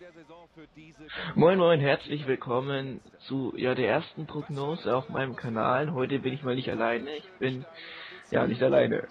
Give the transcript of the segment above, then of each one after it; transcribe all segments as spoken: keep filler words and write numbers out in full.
Moin moin, herzlich willkommen zu ja der ersten Prognose auf meinem Kanal. Heute bin ich mal nicht alleine, ich bin ja nicht alleine.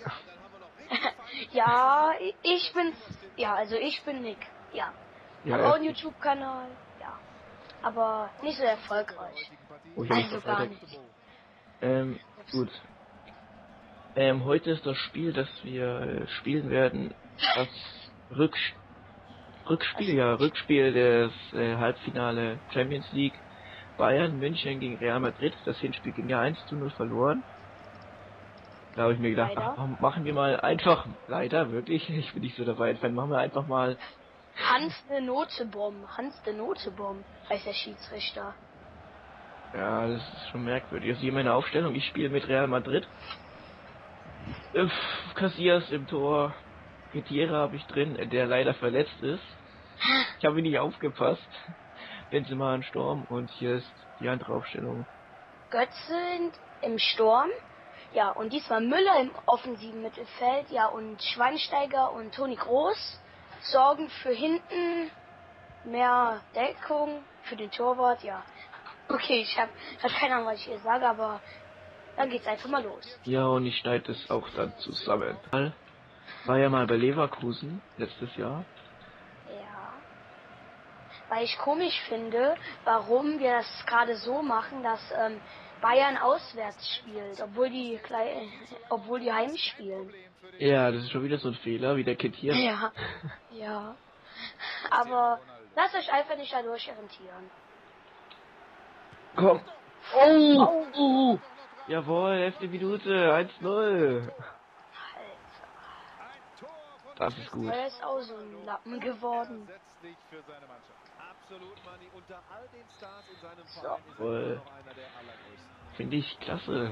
Ja, ich bin's, ja, also ich bin Nick, ja. Ja, Hab auch einen erst- YouTube-Kanal, ja. Aber nicht so erfolgreich. oh, ich hab mich Also grad gar weiter- nicht. Ähm, gut. Ähm, heute ist das Spiel, das wir äh, spielen werden, das Rück Rückspiel, ja, Rückspiel des äh, Halbfinale Champions League. Bayern München gegen Real Madrid. Das Hinspiel ging ja eins zu null verloren. Da habe ich mir gedacht, ach, Leider. warum machen wir mal einfach, leider, wirklich, ich bin nicht so dabei, Fan, machen wir einfach mal, Hans de Notebom, Hans de Notebom heißt der Schiedsrichter. ja, das ist schon merkwürdig. Also hier meine Aufstellung, ich spiele mit Real Madrid. Äh, Casillas im Tor, Khedira habe ich drin, der leider verletzt ist. Ich habe nicht aufgepasst. Benzema im Sturm und hier ist die andere Aufstellung. Götze im Sturm. Ja, und diesmal Müller im offensiven Mittelfeld. Ja, und Schweinsteiger und Toni Kroos sorgen für hinten mehr Deckung für den Torwart. Ja, okay, ich habe hab keine Ahnung, was ich hier sage, aber dann geht's einfach mal los. Ja, und ich schneide es auch dann zusammen. War ja mal bei Leverkusen letztes Jahr. Ja. Weil ich komisch finde, warum wir das gerade so machen, dass ähm, Bayern auswärts spielt, obwohl die Klei obwohl die heimspielen. Ja, das ist schon wieder so ein Fehler, wie der Khedira. Ja. Ja. Aber lasst euch einfach nicht dadurch irritieren. Komm. Oh! oh. Jawohl, elfte Minute, eins null. Alter. Das ist gut. Er ist auch so ein Lappen geworden. Jawohl. Finde ich klasse.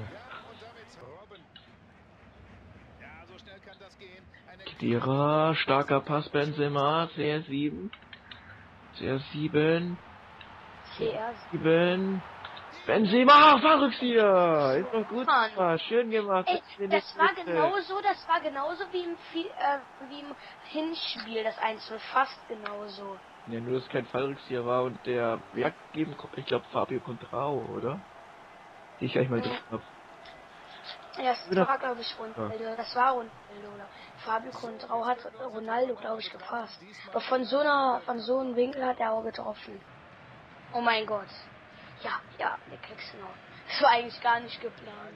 Khedira, starker Pass, Benzema, C R sieben. C R sieben. C R sieben. Benzema, Fallrückzieher! Ist doch gut Mann. gemacht, schön gemacht. Ey, In das die war Mitte. genauso, das war genauso wie im, Vi- äh, wie im Hinspiel, das eins null, fast genauso. Ja, nur dass es kein Fallrückzieher war und der Werkgeben, ich glaube Fabio Contrao, oder? Die ich gleich mal drin hab. Ja, das Wieder- war, glaube ich, Ronaldo. Das war Ronaldo, oder? Fabio Contrao hat Ronaldo, glaube ich, gepasst. Aber von so einer, von so einem Winkel hat er auch getroffen. Oh mein Gott. Ja, ja, der kriegst du noch. Das war eigentlich gar nicht geplant.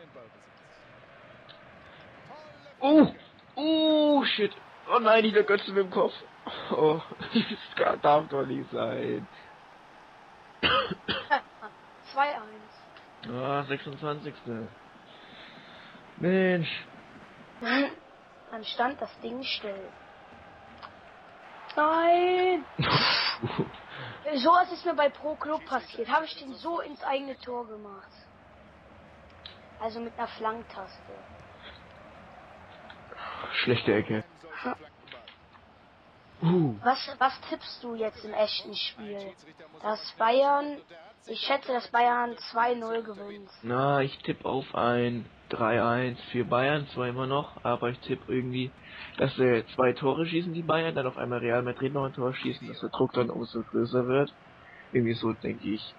Oh! Oh, shit! Oh nein, nicht der Götze mit dem Kopf. Oh, das darf doch nicht sein. zwei eins. Ah, sechsundzwanzigste Mensch. Dann stand das Ding still. Nein! So was ist mir bei Pro Club passiert. Habe ich den so ins eigene Tor gemacht. Also mit einer Flanktaste. Schlechte Ecke. Uh. Was, was tippst du jetzt im echten Spiel? Dass Bayern, ich schätze, dass Bayern zwei null gewinnt. Na, ich tippe auf ein drei eins für Bayern, zwar immer noch, aber ich tippe irgendwie, dass wir zwei Tore schießen, die Bayern, dann auf einmal Real Madrid noch ein Tor schießen, dass der Druck dann umso größer wird. Irgendwie so, denke ich.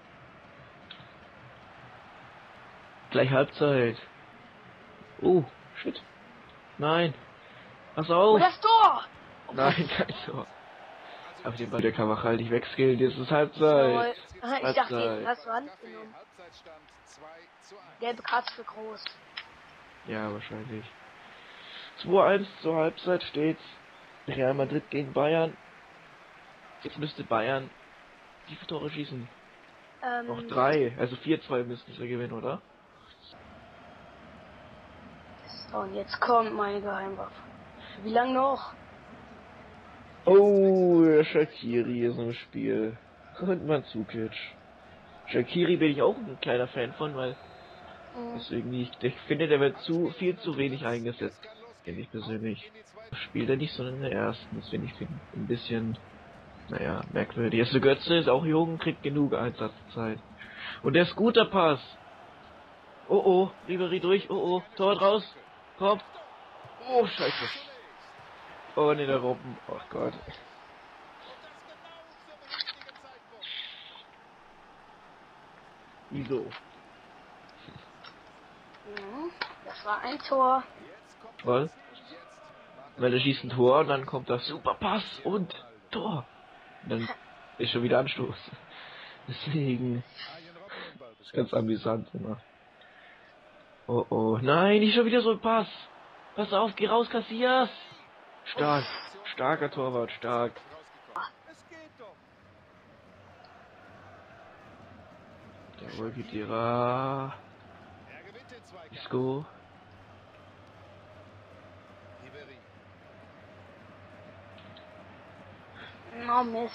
Gleich Halbzeit. Oh, shit. Nein. Pass Oh, auf. das Tor! Nein, kein Tor. Auf den Ball, der kann man halt nicht wegskillen, jetzt ist Jawohl. Halbzeit. Ich dachte, jetzt hast du Hand genommen. Gelbe Karte für Groß. Ja, wahrscheinlich. zwei eins zur Halbzeit steht Real Madrid gegen Bayern. Jetzt müsste Bayern wie viele Tore schießen? Ähm, Noch drei, also vier zwei müssten sie gewinnen, oder? So, und jetzt kommt meine Geheimwaffe. Wie lange noch? Oh, der Shaqiri ist im Spiel. Und Mandzukic. Shaqiri bin ich auch ein kleiner Fan von, weil Mhm. deswegen ich, ich finde, der wird zu viel zu wenig eingesetzt. Finde ich persönlich. Spielt er nicht, sondern in der ersten. Das finde ich ein bisschen, naja, merkwürdig. Also Götze ist auch jung, kriegt genug Einsatzzeit. Und der ist guter Pass. Oh oh, Ribery durch, oh oh, Tor raus. Komm. Oh, scheiße. Oh, ne, der Robben. Ach Gott. Wieso? Mhm, das war ein Tor. Weil? Weil er schießt ein Tor und dann kommt das super Pass und Tor. Und dann ist schon wieder Anstoß. Deswegen ist ganz amüsant immer. Oh oh, nein, nicht schon wieder so ein Pass. Pass auf, geh raus, Casillas. Stark, starker Torwart, stark. Der Wolkitierer. Isco. Oh Mist.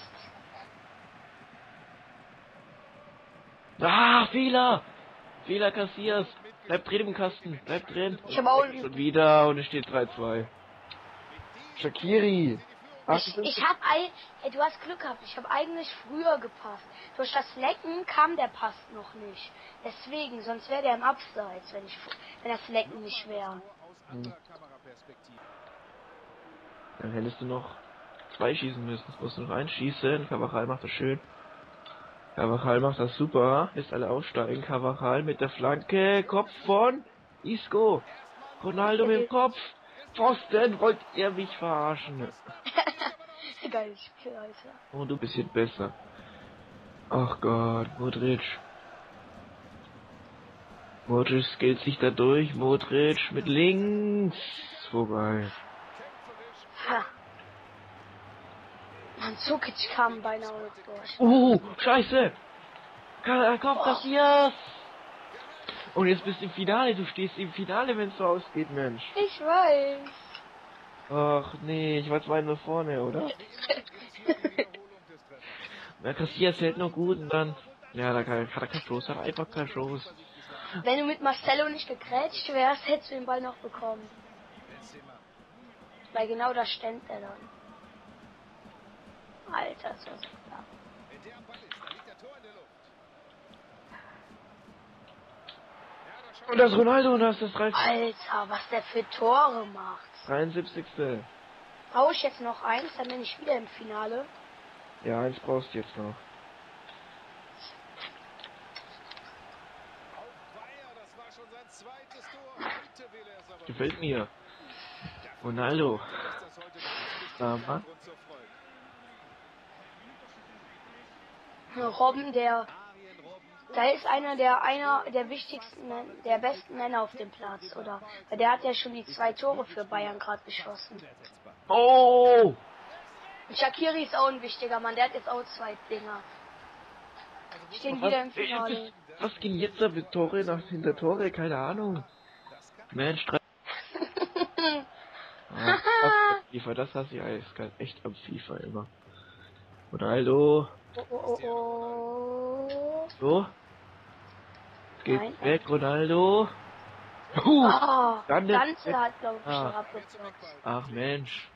Ah, Fehler! Fehler, Casillas. Bleib drin im Kasten, bleib drin. Ich habe auch Schon wieder und es steht drei zwei. Shaqiri. Ich, ich hab ein, hey, du hast Glück gehabt. Ich habe eigentlich früher gepasst. Durch das Lecken kam der Pass noch nicht. Deswegen, sonst wäre der im Abseits, wenn ich, wenn das Lecken nicht wäre. Hm. Dann hättest du noch zwei schießen müssen. Jetzt musst du noch eins schießen. Carvajal macht das schön. Carvajal macht das super. Lässt alle aussteigen. Carvajal mit der Flanke. Kopf von Isco. Ronaldo mit dem Kopf. Pfosten, wollt ihr mich verarschen? Geiles Spiel, Alter. Oh, du bist jetzt besser. Ach Gott, Modric. Modric skillt sich da durch. Modric mit links. Vorbei. Ha. Mandzukic kam beinahe durch. Oh, scheiße. Ka- Kopf, Casillas. Und jetzt bist du im Finale. Du stehst im Finale, wenn es so ausgeht, Mensch. Ich weiß. Ach nee, ich war zwei nur vorne, oder? Na, Casillas hält noch gut und dann... Ja, da kann, hat er keine Chance, hat einfach keine Chance. Wenn du mit Marcelo nicht gegrätscht wärst, hättest du den Ball noch bekommen. Weil genau da stand er dann. Alter, so ist klar. Und das Ronaldo und das ist das drei. Alter, was der für Tore macht. dreiundsiebzigste. Brauche ich jetzt noch eins, dann bin ich wieder im Finale. Ja, eins brauchst du jetzt noch. Gefällt mir. Ronaldo. Mama. Robben, der... Da ist einer der einer der wichtigsten, der besten Männer auf dem Platz, oder? Weil der hat ja schon die zwei Tore für Bayern gerade geschossen. Oh! Und Shaqiri ist auch ein wichtiger Mann, der hat jetzt auch zwei Dinger. Stehen wieder im Finale. Was ging jetzt da mit Tore nach hinter Tore? Keine Ahnung. Mensch, drei. Ah, das FIFA, das hasse ich eiskalt. Echt am FIFA immer. Ronaldo. Oh, oh, oh, oh. So. Geht Nein, weg, Ronaldo. Huh, oh, dann Ganze hat, glaube ich, ah. schon abgeblockt. Ach Mensch.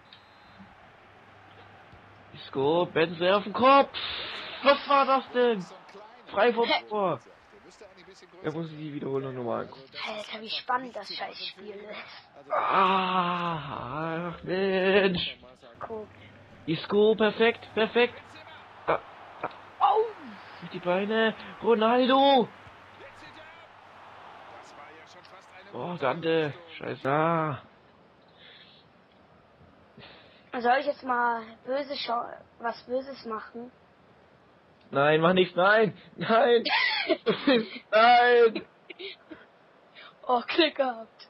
Isco, Benze auf den Kopf. Was war das denn? Frei vom Tor. Da muss ich die Wiederholung nochmal angucken. Alter, wie spannend das Scheißspiel ist. Ah, ach Mensch. Guck. Isco, perfekt, perfekt. Da, da. Au. Mit die Beine. Ronaldo. Oh, Dante. Scheiße. Ah. Soll ich jetzt mal böse Schau was Böses machen? Nein, mach nichts. Nein. Nein. Nein. Oh, Glück gehabt.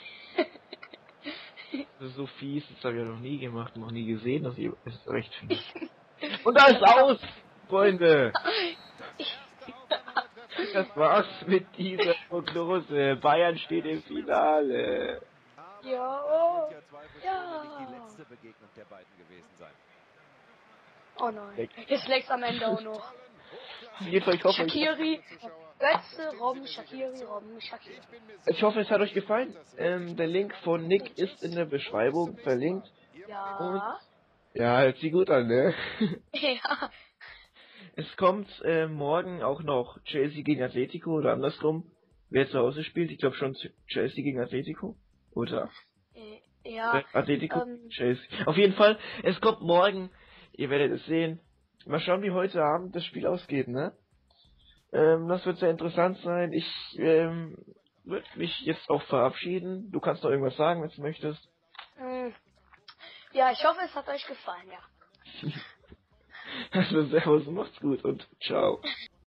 Das ist so fies. Das habe ich ja noch nie gemacht. Noch nie gesehen. Das ist recht fies. Und da ist aus, Freunde. Das war's mit dieser Prognose. Bayern steht im Finale. Ja, oh. Ja. Oh nein. Jetzt legt's am Ende auch noch. Ich hoffe, Shaqiri, Götze, Robben, Shaqiri, Robben, Shaqiri. ich hoffe, es hat euch gefallen. Ähm, der Link von Nick ist in der Beschreibung verlinkt. Ja. Und ja, hört sich gut an, ne? Ja. Es kommt äh, morgen auch noch Chelsea gegen Atletico oder andersrum. Wer zu Hause spielt, ich glaube schon Chelsea gegen Atletico. Oder? Äh, Ja. Äh, Atletico, ähm, Chelsea. Auf jeden Fall, es kommt morgen. Ihr werdet es sehen. Mal schauen, wie heute Abend das Spiel ausgeht, ne? Ähm, das wird sehr interessant sein. Ich ähm, würde mich jetzt auch verabschieden. Du kannst noch irgendwas sagen, wenn du möchtest. Hm, ja, ich hoffe, es hat euch gefallen, ja. Also servus, macht's gut und ciao.